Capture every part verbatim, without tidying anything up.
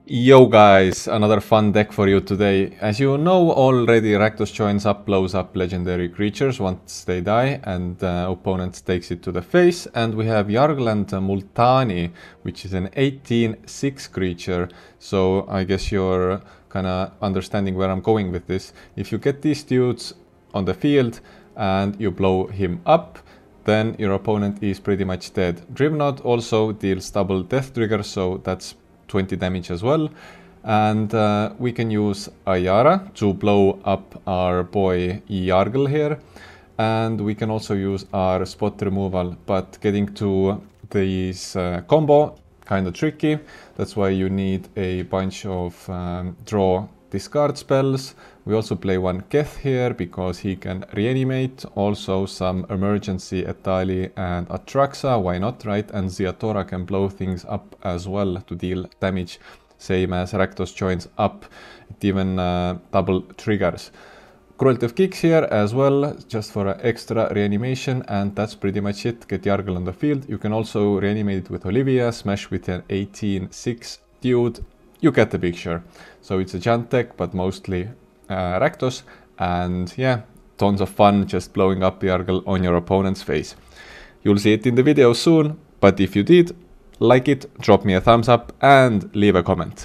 Yo guys, another fun deck for you today. As you know already, Rakdos joins up, blows up legendary creatures once they die, and uh, opponent takes it to the face. And we have Yargl and uh, Multani, which is an eighteen six creature. So I guess you're kind of understanding where I'm going with this. If you get these dudes on the field and you blow him up, then your opponent is pretty much dead. Drivnod also deals double death trigger, so that's twenty damage as well. And uh, we can use Ayara to blow up our boy Yargl here. And we can also use our spot removal, but getting to this uh, combo kind of tricky. That's why you need a bunch of um, draw discard spells. We also play one Keth here because he can reanimate. Also some emergency Etali and Atraxa, why not, right? And Ziatora can blow things up as well to deal damage, same as Rakdos joins up. It even uh, double triggers. Cruelty of Kicks here as well, just for an extra reanimation, and that's pretty much it. Get Yargl on the field. You can also reanimate it with Olivia, smash with an eighteen six dude. You get the picture. So it's a Jant deck, but mostly uh, Rakdos, and yeah, tons of fun just blowing up Yargl on your opponent's face. You'll see it in the video soon, but if you did, like it, drop me a thumbs up, and leave a comment.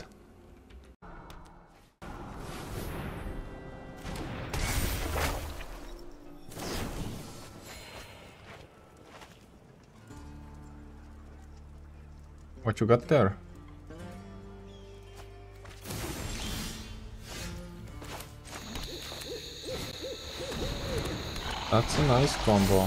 What you got there? That's a nice combo.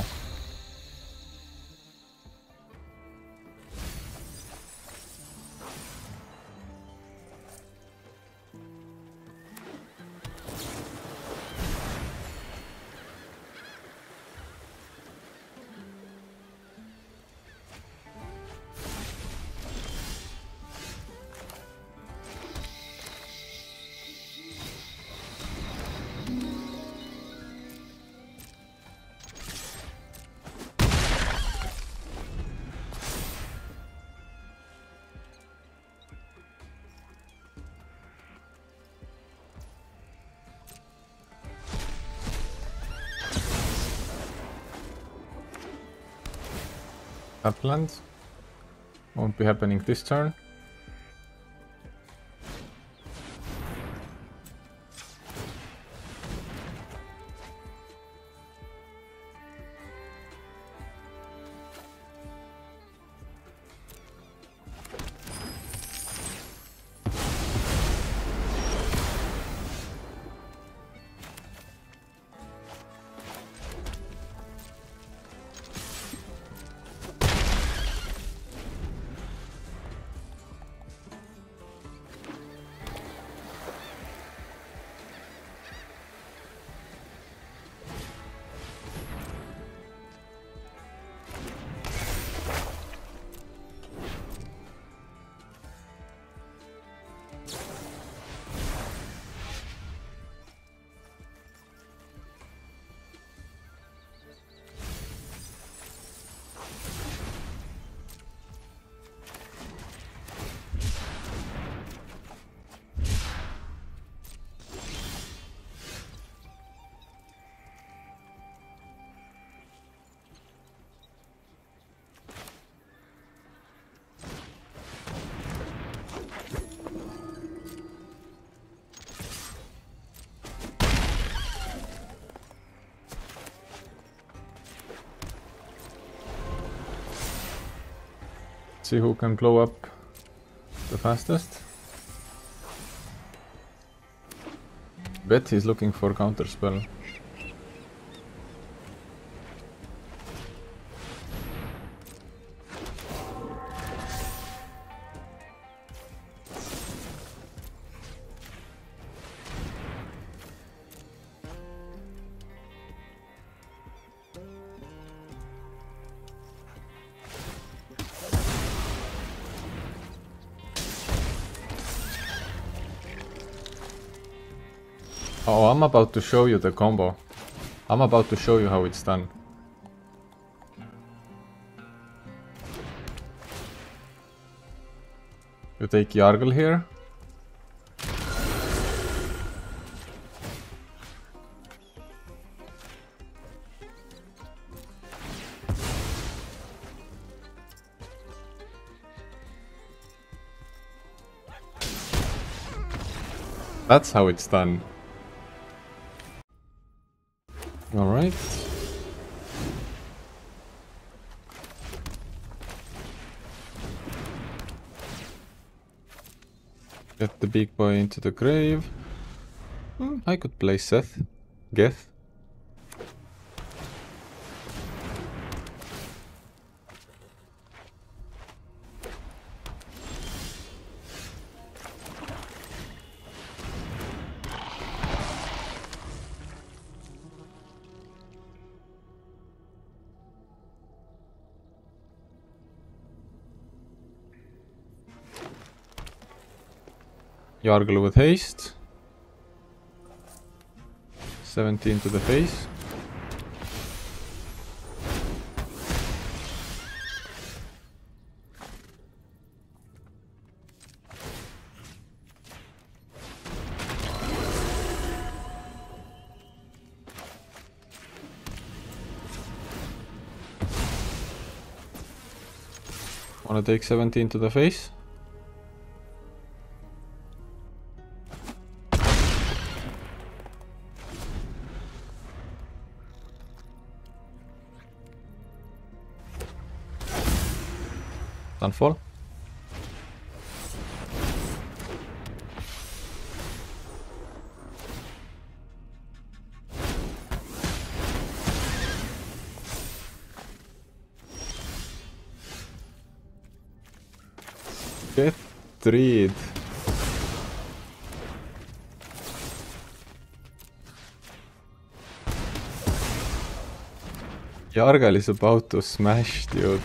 Upland won't be happening this turn. See who can blow up the fastest. Bet he's looking for counterspell. Oh, I'm about to show you the combo. I'm about to show you how it's done. You take Yargl here, That's how it's done. Alright. Get the big boy into the grave. Hmm, I could play Seth. Geth. Yargle with haste. seventeen to the face. Wanna take seventeen to the face? Sunfall. Get treed. Yargle is about to smash, dude.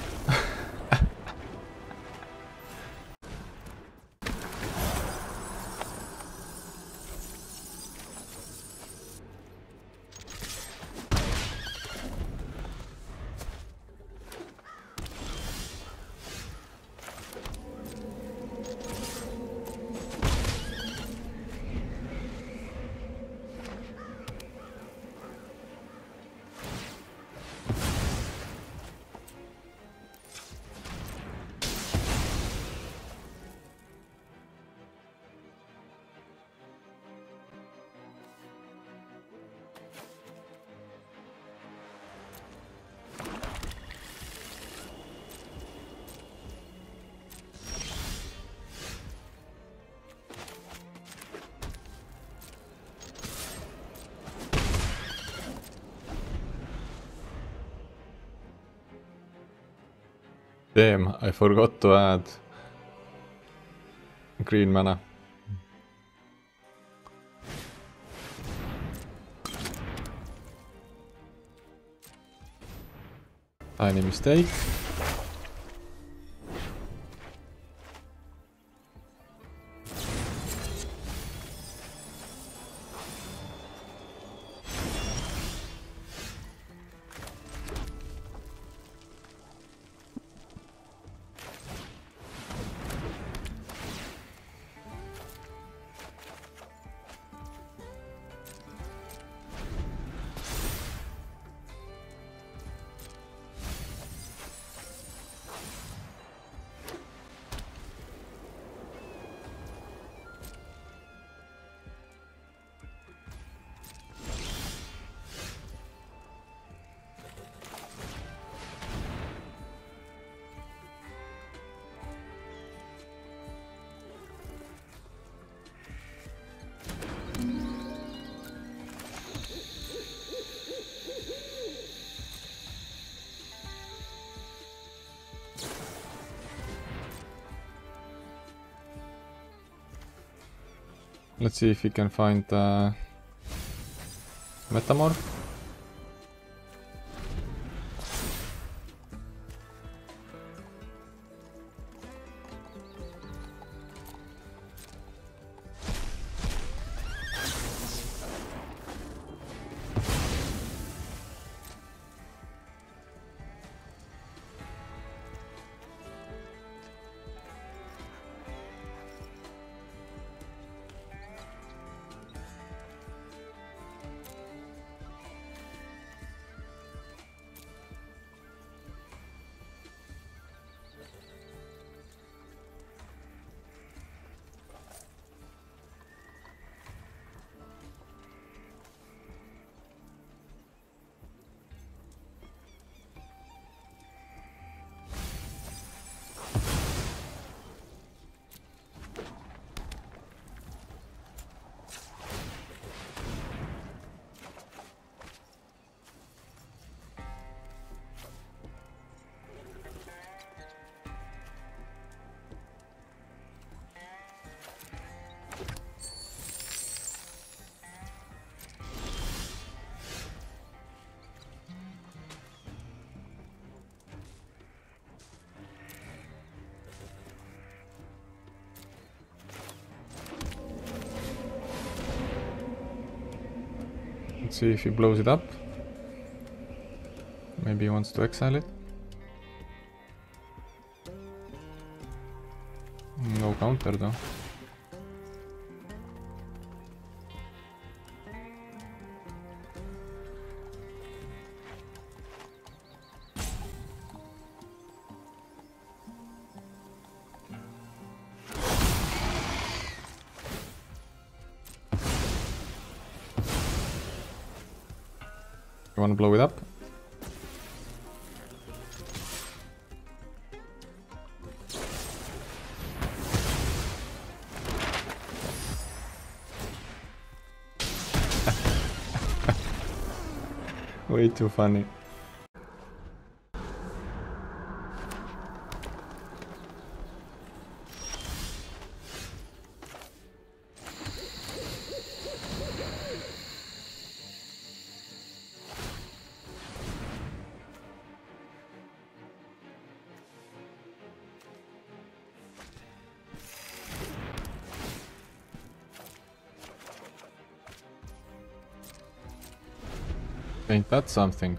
Damn, I forgot to add green mana. Tiny mistake. Let's see if we can find the Metamorph. Let's see if he blows it up. Maybe he wants to exile it. No counter though. You wanna blow it up? Way too funny. Ain't that something?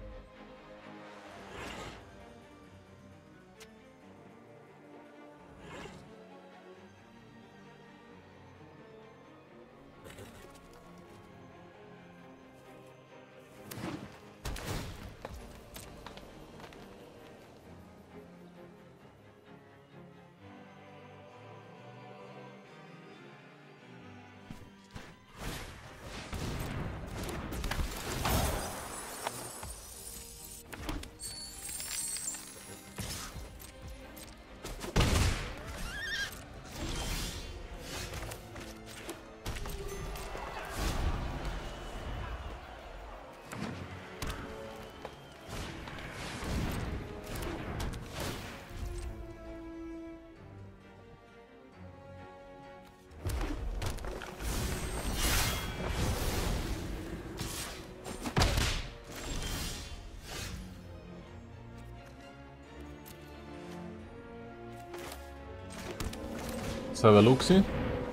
Let's have a look-see.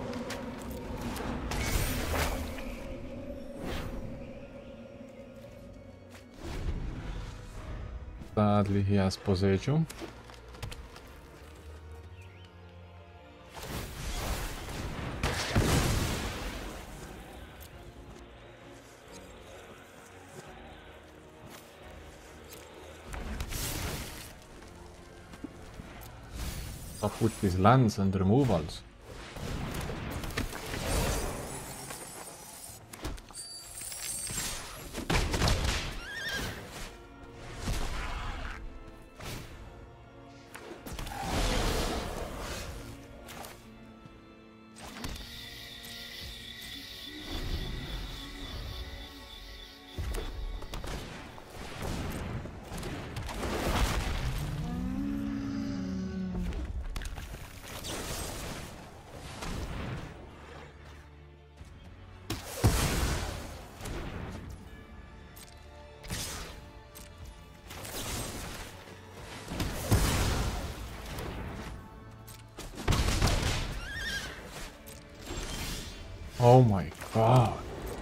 Sadly, he has Poseidon. Up with these lands and removals. Oh my god.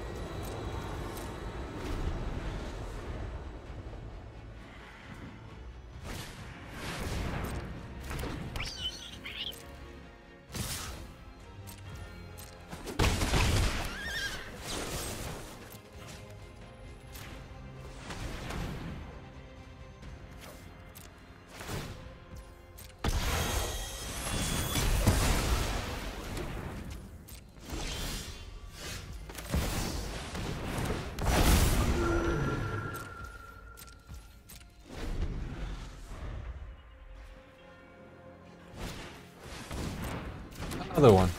Another one.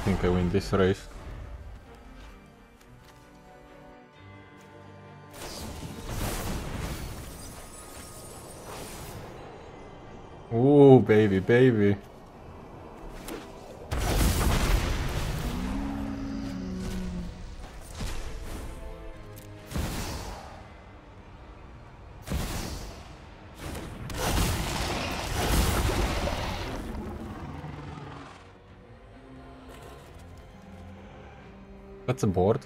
think I win this race. Ooh, baby, baby. That's a board.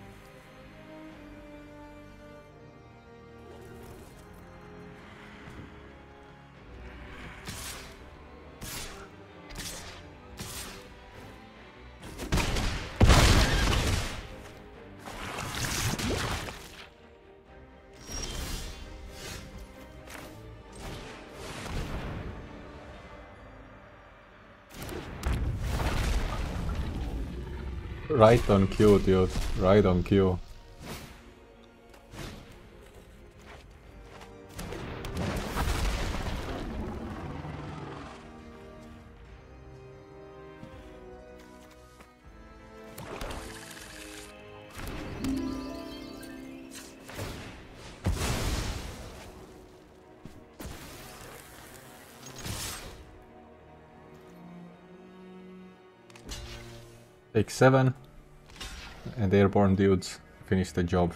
Right on cue, dude. Right on cue. Take seven, and airborne dudes finish the job.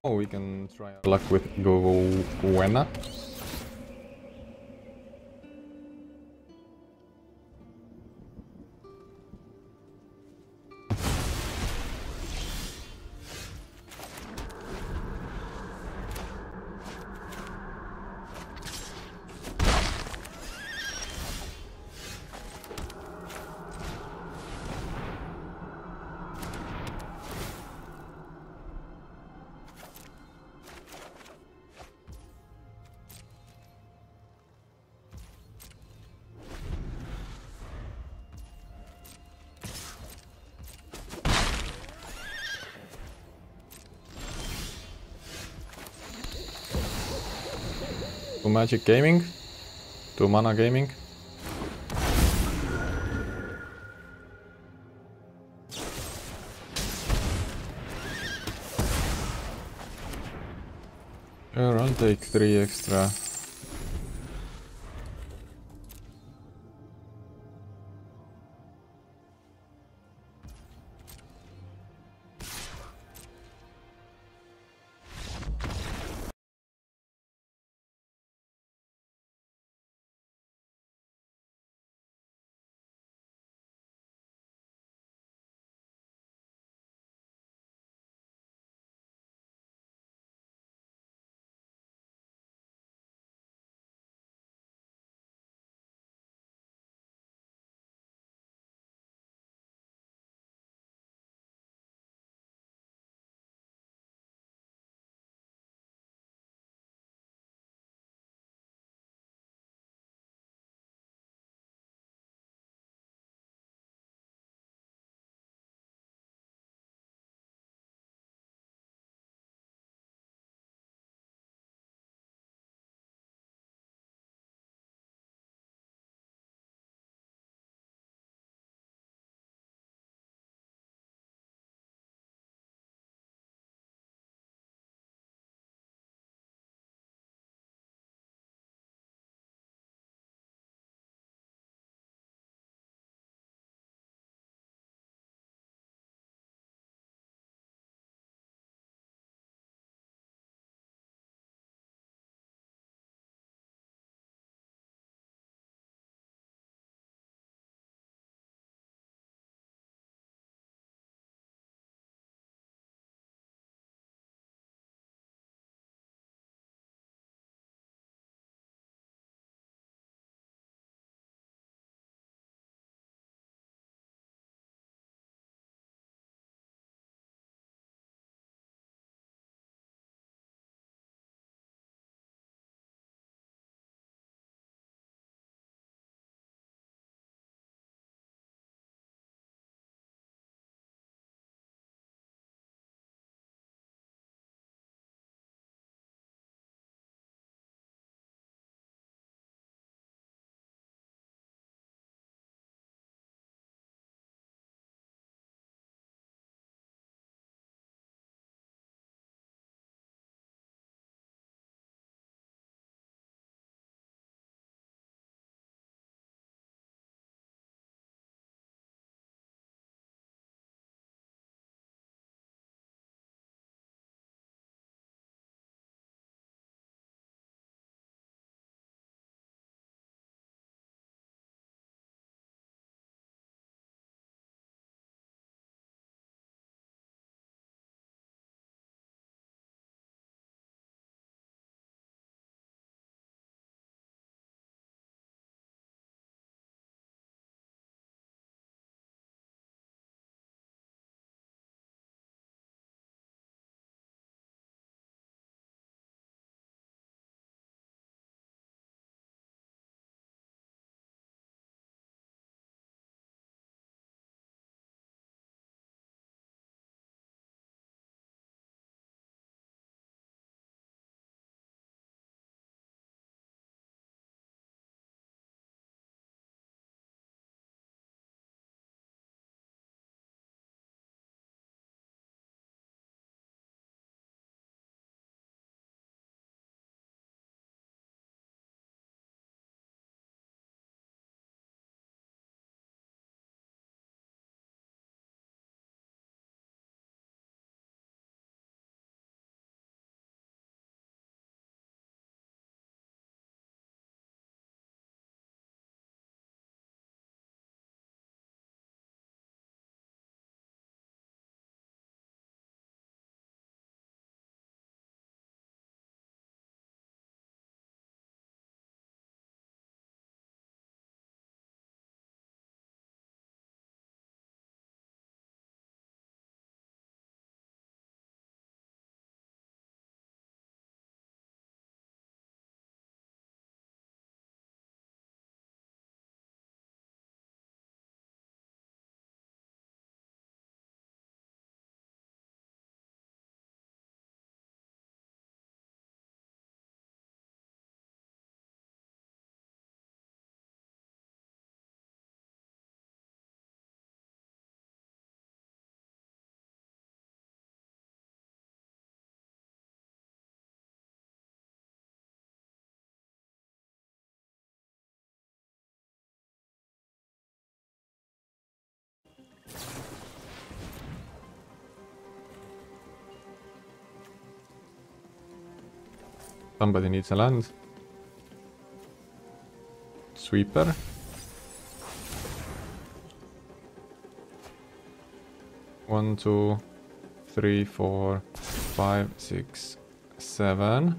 Oh, we can try our luck with Gowena. Two Magic Gaming, two Mana Gaming. Sure, I'll take three extra. Somebody needs a land. Sweeper. One, two, three, four, five, six, seven.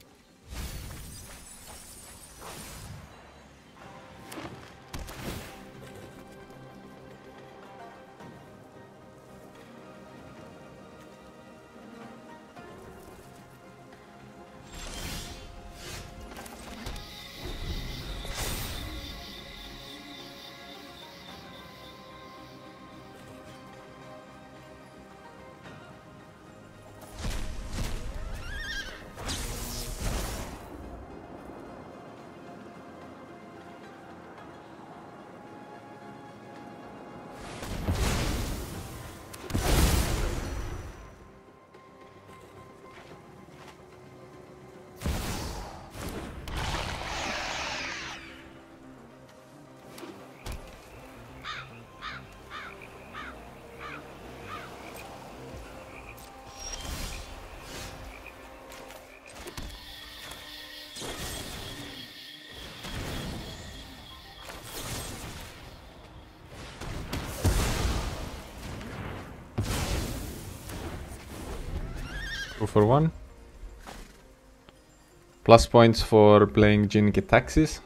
Two for one. Plus points for playing Jin-Gi Taxis.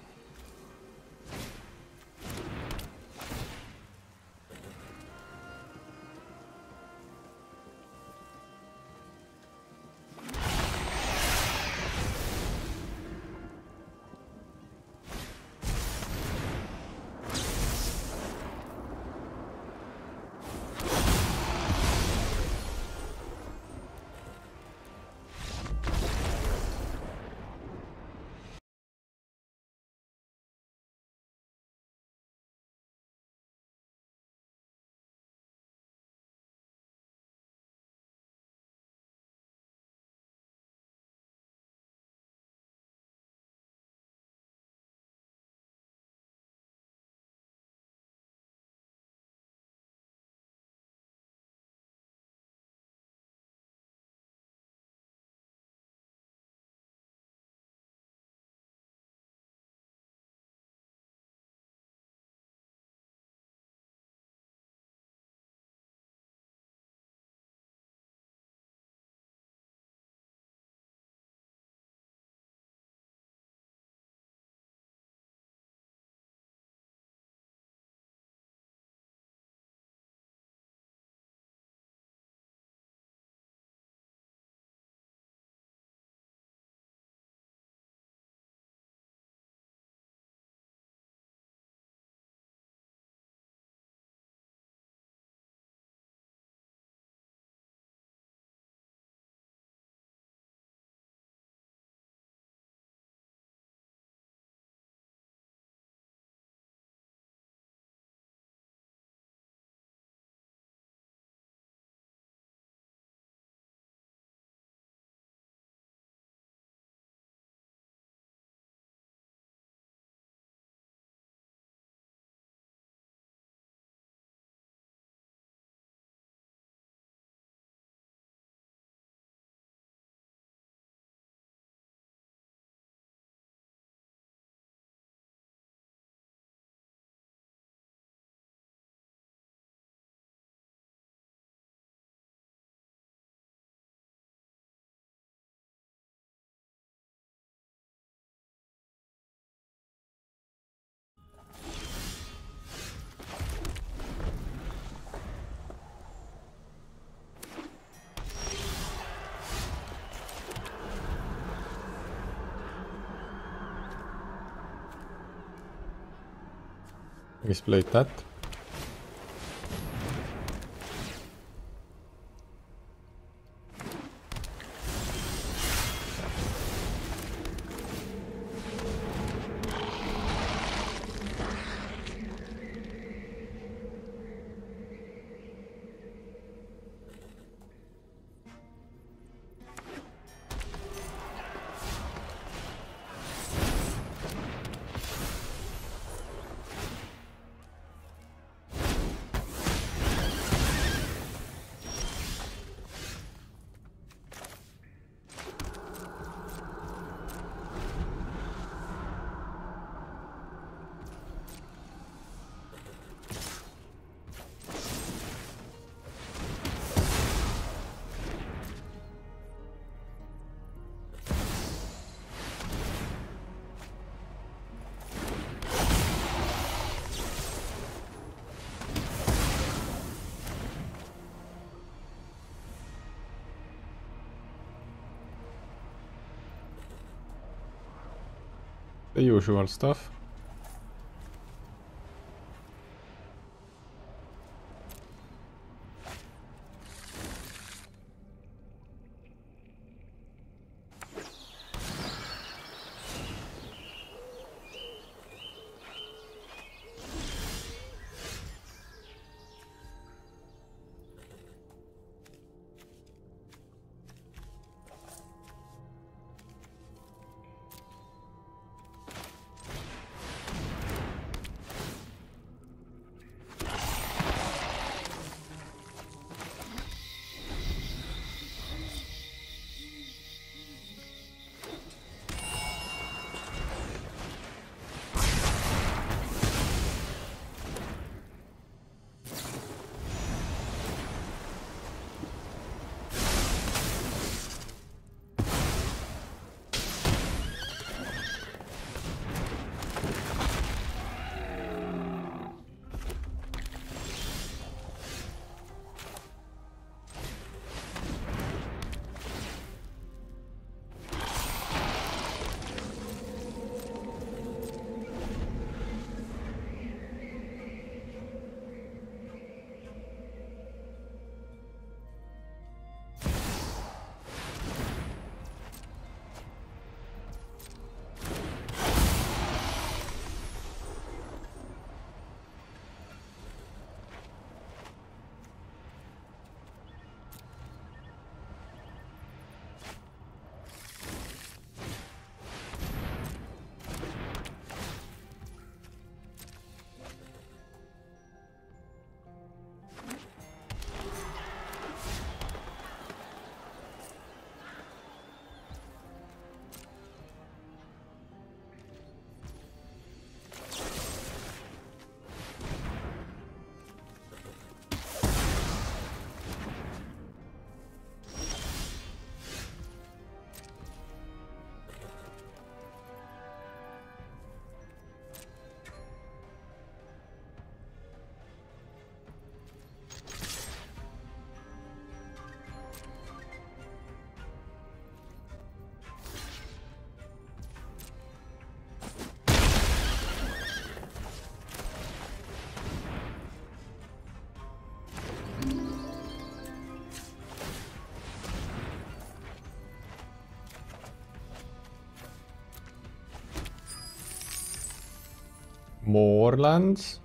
Misplayed that. The usual stuff. More lands?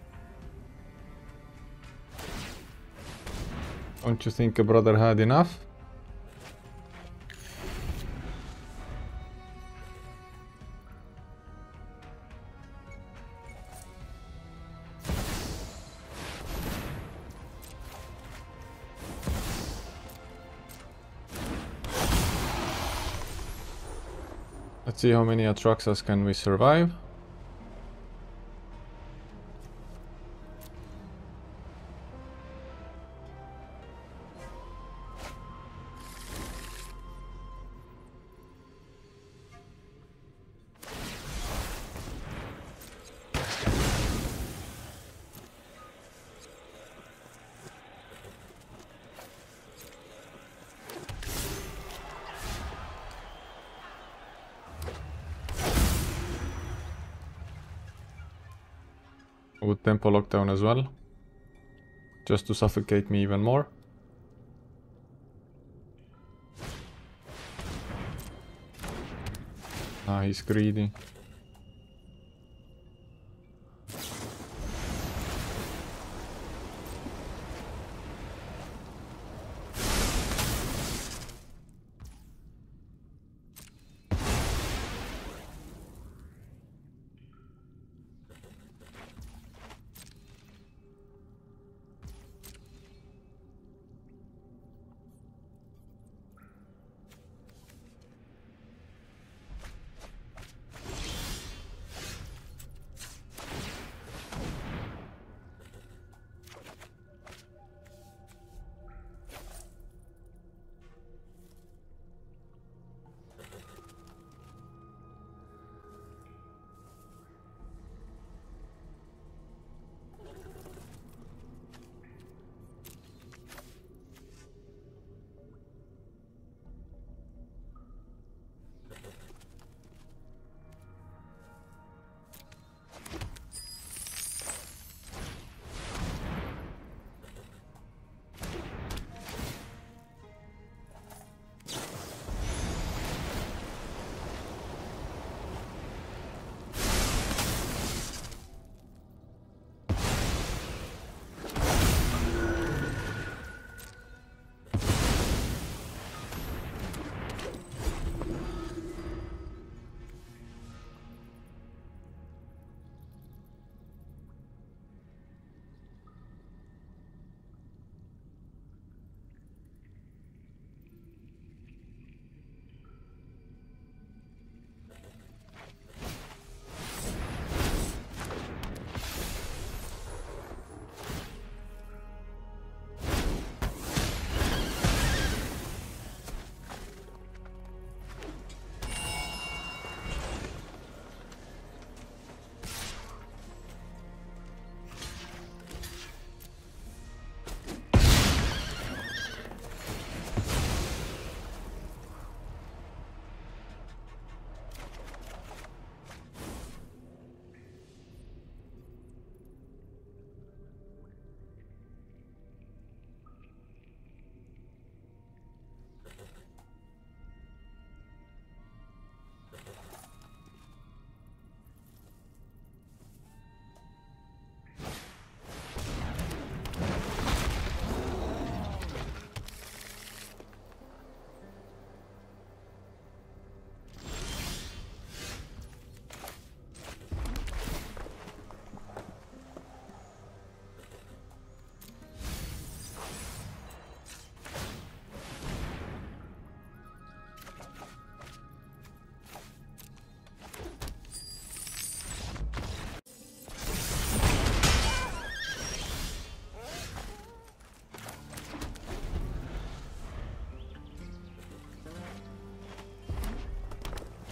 Don't you think a brother had enough? Let's see how many Atraxas can we survive. With tempo lockdown as well, just to suffocate me even more. Ah, he's greedy.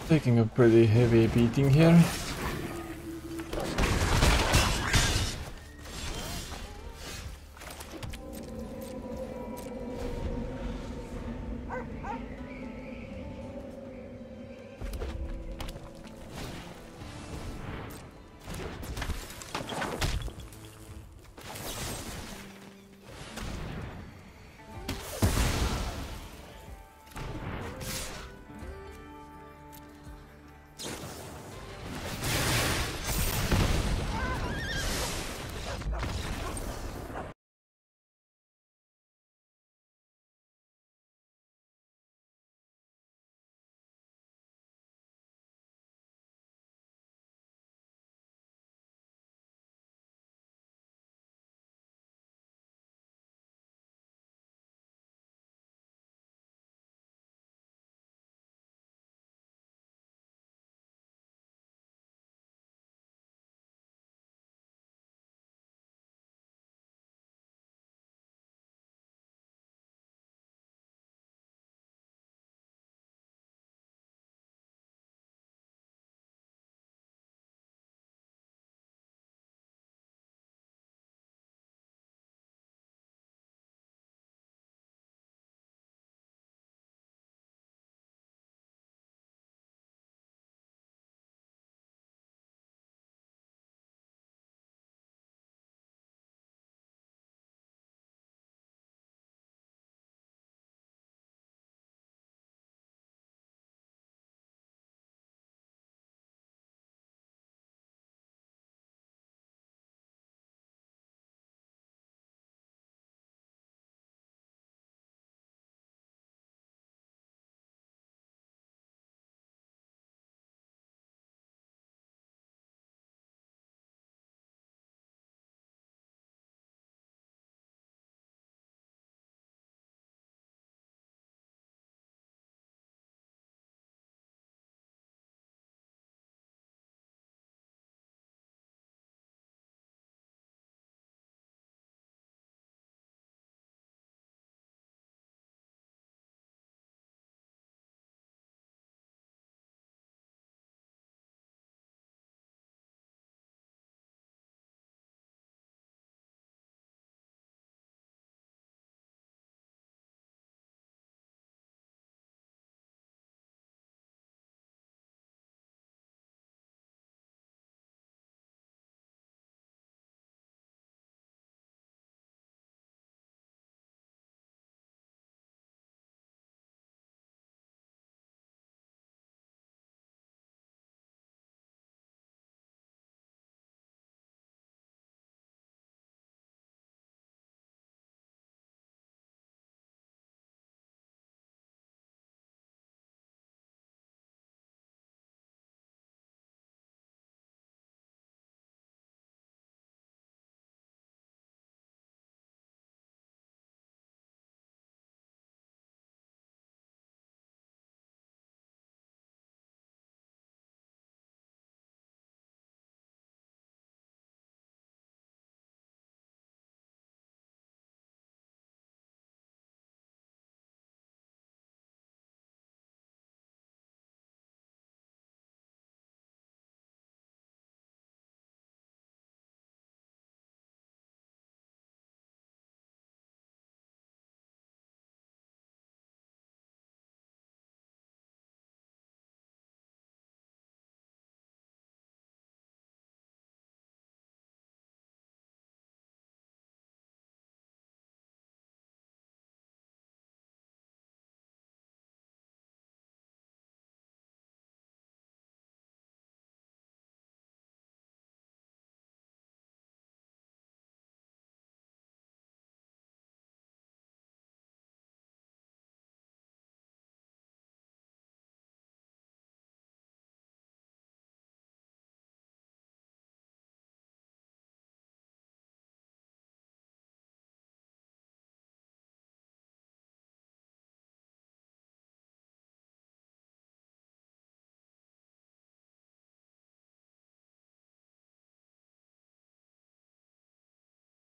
Taking a pretty heavy beating here.